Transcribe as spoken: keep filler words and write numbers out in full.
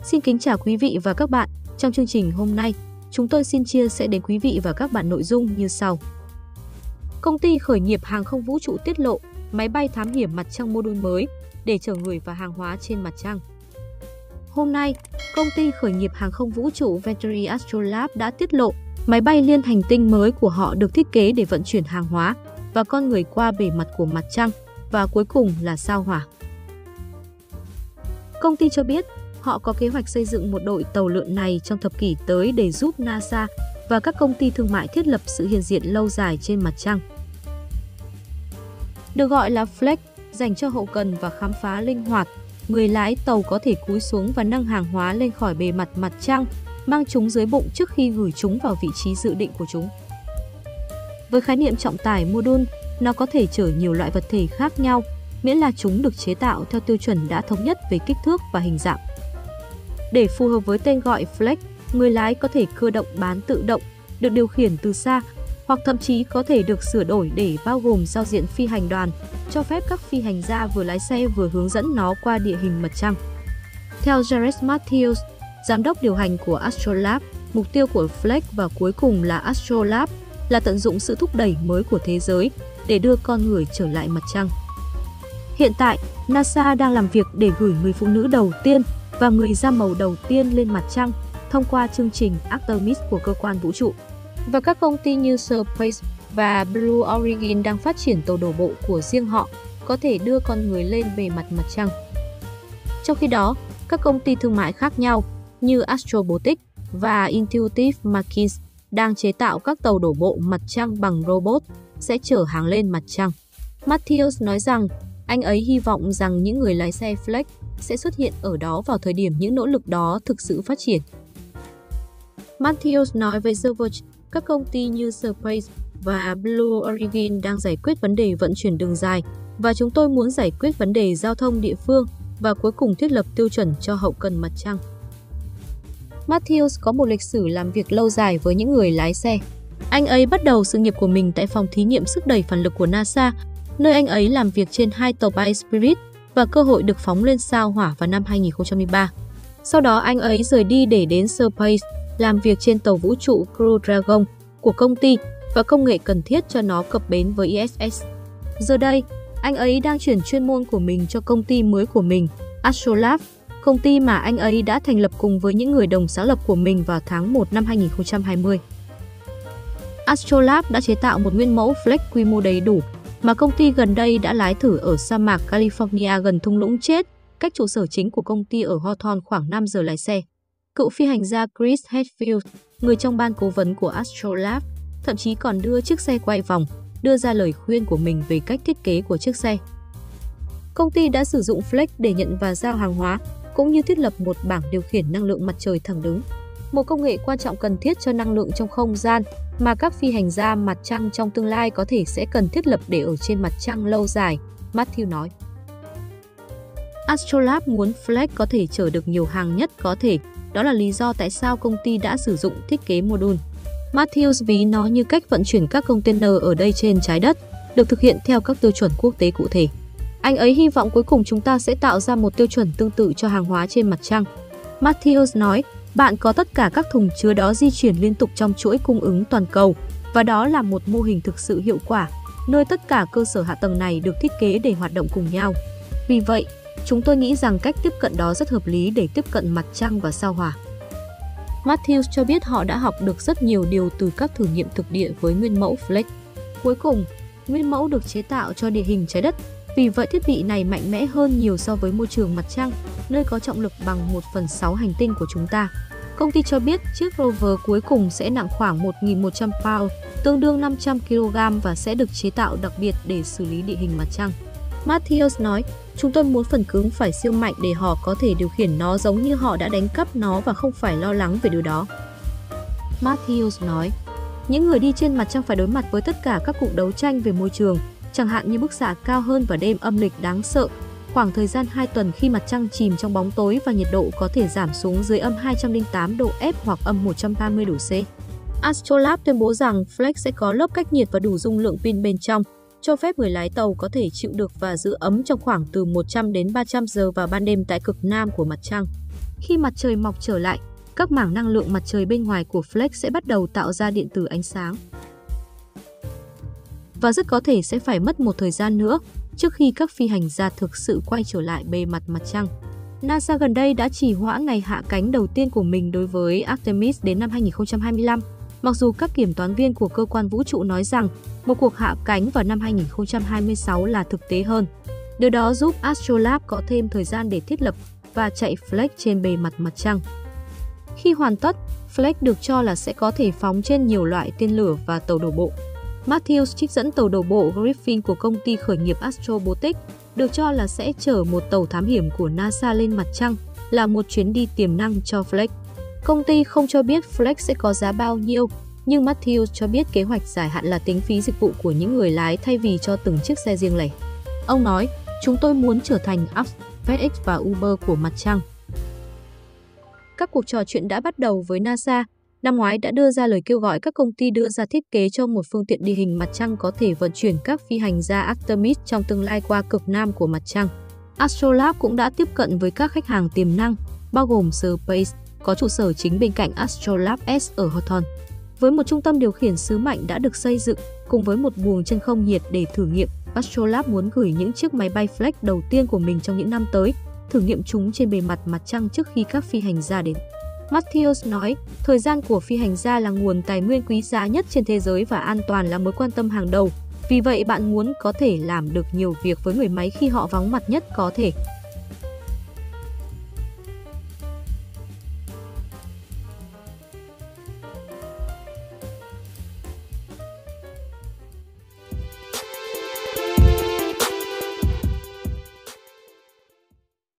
Xin kính chào quý vị và các bạn. Trong chương trình hôm nay, chúng tôi xin chia sẻ đến quý vị và các bạn nội dung như sau. Công ty khởi nghiệp hàng không vũ trụ tiết lộ máy bay thám hiểm mặt trăng mô-đun mới để chở người và hàng hóa trên mặt trăng. Hôm nay, công ty khởi nghiệp hàng không vũ trụ Venturi Astrolab đã tiết lộ máy bay liên hành tinh mới của họ được thiết kế để vận chuyển hàng hóa và con người qua bề mặt của mặt trăng và cuối cùng là sao Hỏa. Công ty cho biết họ có kế hoạch xây dựng một đội tàu lượn này trong thập kỷ tới để giúp NASA và các công ty thương mại thiết lập sự hiện diện lâu dài trên mặt trăng. Được gọi là Flex, dành cho hậu cần và khám phá linh hoạt, người lái tàu có thể cúi xuống và nâng hàng hóa lên khỏi bề mặt mặt trăng, mang chúng dưới bụng trước khi gửi chúng vào vị trí dự định của chúng. Với khái niệm trọng tải mô-đun, nó có thể chở nhiều loại vật thể khác nhau, miễn là chúng được chế tạo theo tiêu chuẩn đã thống nhất về kích thước và hình dạng. Để phù hợp với tên gọi Flex, người lái có thể cơ động bán tự động, được điều khiển từ xa, hoặc thậm chí có thể được sửa đổi để bao gồm giao diện phi hành đoàn, cho phép các phi hành gia vừa lái xe vừa hướng dẫn nó qua địa hình mặt trăng. Theo Jared Matthews, giám đốc điều hành của Astrolab, mục tiêu của Flex và cuối cùng là Astrolab là tận dụng sự thúc đẩy mới của thế giới để đưa con người trở lại mặt trăng. Hiện tại, NASA đang làm việc để gửi người phụ nữ đầu tiên và người da màu đầu tiên lên mặt trăng thông qua chương trình Artemis của cơ quan vũ trụ. Và các công ty như Space và Blue Origin đang phát triển tàu đổ bộ của riêng họ, có thể đưa con người lên bề mặt mặt trăng. Trong khi đó, các công ty thương mại khác nhau như Astrobotic và Intuitive Machines đang chế tạo các tàu đổ bộ mặt trăng bằng robot sẽ chở hàng lên mặt trăng. Matthews nói rằng anh ấy hy vọng rằng những người lái xe Flex sẽ xuất hiện ở đó vào thời điểm những nỗ lực đó thực sự phát triển. Matthews nói với The Verge, các công ty như Space và Blue Origin đang giải quyết vấn đề vận chuyển đường dài và chúng tôi muốn giải quyết vấn đề giao thông địa phương và cuối cùng thiết lập tiêu chuẩn cho hậu cần mặt trăng. Matthews có một lịch sử làm việc lâu dài với những người lái xe. Anh ấy bắt đầu sự nghiệp của mình tại phòng thí nghiệm sức đẩy phản lực của NASA, nơi anh ấy làm việc trên hai tàu bay Spirit và cơ hội được phóng lên sao Hỏa vào năm hai nghìn không trăm lẻ ba. Sau đó anh ấy rời đi để đến Space, làm việc trên tàu vũ trụ Crew Dragon của công ty và công nghệ cần thiết cho nó cập bến với i ét ét. Giờ đây, anh ấy đang chuyển chuyên môn của mình cho công ty mới của mình, Astrolab, công ty mà anh ấy đã thành lập cùng với những người đồng sáng lập của mình vào tháng một năm hai nghìn không trăm hai mươi. Astrolab đã chế tạo một nguyên mẫu Flex quy mô đầy đủ mà công ty gần đây đã lái thử ở sa mạc California gần thung lũng chết, cách trụ sở chính của công ty ở Hawthorne khoảng năm giờ lái xe. Cựu phi hành gia Chris Hadfield, người trong ban cố vấn của Astrolab, thậm chí còn đưa chiếc xe quay vòng, đưa ra lời khuyên của mình về cách thiết kế của chiếc xe. Công ty đã sử dụng Flex để nhận và giao hàng hóa, cũng như thiết lập một bảng điều khiển năng lượng mặt trời thẳng đứng, một công nghệ quan trọng cần thiết cho năng lượng trong không gian mà các phi hành gia mặt trăng trong tương lai có thể sẽ cần thiết lập để ở trên mặt trăng lâu dài, Matthew nói. Astrolab muốn Flex có thể chở được nhiều hàng nhất có thể, đó là lý do tại sao công ty đã sử dụng thiết kế mô-đun. Matthews ví nó như cách vận chuyển các container ở đây trên trái đất, được thực hiện theo các tiêu chuẩn quốc tế cụ thể. Anh ấy hy vọng cuối cùng chúng ta sẽ tạo ra một tiêu chuẩn tương tự cho hàng hóa trên mặt trăng. Matthews nói, bạn có tất cả các thùng chứa đó di chuyển liên tục trong chuỗi cung ứng toàn cầu, và đó là một mô hình thực sự hiệu quả, nơi tất cả cơ sở hạ tầng này được thiết kế để hoạt động cùng nhau. Vì vậy, chúng tôi nghĩ rằng cách tiếp cận đó rất hợp lý để tiếp cận mặt trăng và sao Hỏa. Matthews cho biết họ đã học được rất nhiều điều từ các thử nghiệm thực địa với nguyên mẫu Flex. Cuối cùng, nguyên mẫu được chế tạo cho địa hình trái đất, vì vậy thiết bị này mạnh mẽ hơn nhiều so với môi trường mặt trăng, nơi có trọng lực bằng một phần sáu hành tinh của chúng ta. Công ty cho biết chiếc rover cuối cùng sẽ nặng khoảng một nghìn một trăm pound, tương đương năm trăm ki lô gam và sẽ được chế tạo đặc biệt để xử lý địa hình mặt trăng. Matthews nói, chúng tôi muốn phần cứng phải siêu mạnh để họ có thể điều khiển nó giống như họ đã đánh cắp nó và không phải lo lắng về điều đó. Matthews nói, những người đi trên mặt trăng phải đối mặt với tất cả các cuộc đấu tranh về môi trường, chẳng hạn như bức xạ cao hơn và đêm âm lịch đáng sợ, khoảng thời gian hai tuần khi mặt trăng chìm trong bóng tối và nhiệt độ có thể giảm xuống dưới âm hai trăm lẻ tám độ F hoặc âm một trăm ba mươi độ C. Astrolab tuyên bố rằng Flex sẽ có lớp cách nhiệt và đủ dung lượng pin bên trong, cho phép người lái tàu có thể chịu được và giữ ấm trong khoảng từ một trăm đến ba trăm giờ vào ban đêm tại cực nam của mặt trăng. Khi mặt trời mọc trở lại, các mảng năng lượng mặt trời bên ngoài của Fleck sẽ bắt đầu tạo ra điện từ ánh sáng. Và rất có thể sẽ phải mất một thời gian nữa trước khi các phi hành gia thực sự quay trở lại bề mặt mặt trăng. NASA gần đây đã trì hoãn ngày hạ cánh đầu tiên của mình đối với Artemis đến năm hai nghìn không trăm hai mươi lăm, mặc dù các kiểm toán viên của cơ quan vũ trụ nói rằng một cuộc hạ cánh vào năm hai nghìn không trăm hai mươi sáu là thực tế hơn. Điều đó giúp Astrolab có thêm thời gian để thiết lập và chạy Fleck trên bề mặt mặt trăng. Khi hoàn tất, Fleck được cho là sẽ có thể phóng trên nhiều loại tên lửa và tàu đổ bộ. Matthews trích dẫn tàu đổ bộ Griffin của công ty khởi nghiệp Astrobotic, được cho là sẽ chở một tàu thám hiểm của NASA lên mặt trăng, là một chuyến đi tiềm năng cho Fleck. Công ty không cho biết Fleck sẽ có giá bao nhiêu, nhưng Matthews cho biết kế hoạch dài hạn là tính phí dịch vụ của những người lái thay vì cho từng chiếc xe riêng lẻ. Ông nói, chúng tôi muốn trở thành Up, FedEx và Uber của mặt trăng. Các cuộc trò chuyện đã bắt đầu với NASA. Năm ngoái đã đưa ra lời kêu gọi các công ty đưa ra thiết kế cho một phương tiện địa hình mặt trăng có thể vận chuyển các phi hành gia Artemis trong tương lai qua cực nam của mặt trăng. Astrolab cũng đã tiếp cận với các khách hàng tiềm năng, bao gồm Space, có trụ sở chính bên cạnh Astrolab S ở Houghton. Với một trung tâm điều khiển sứ mạnh đã được xây dựng, cùng với một buồng chân không nhiệt để thử nghiệm, Astrolab muốn gửi những chiếc máy bay Fleck đầu tiên của mình trong những năm tới, thử nghiệm chúng trên bề mặt mặt trăng trước khi các phi hành gia đến. Matthews nói, thời gian của phi hành gia là nguồn tài nguyên quý giá nhất trên thế giới và an toàn là mối quan tâm hàng đầu. Vì vậy bạn muốn có thể làm được nhiều việc với người máy khi họ vắng mặt nhất có thể.